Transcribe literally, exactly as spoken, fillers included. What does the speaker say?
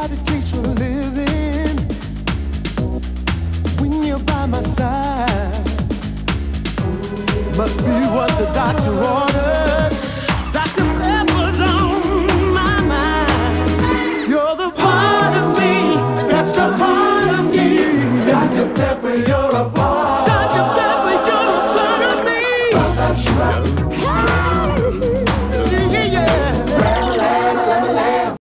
what it takes for a living. When you're by my side, must be what the doctor ordered.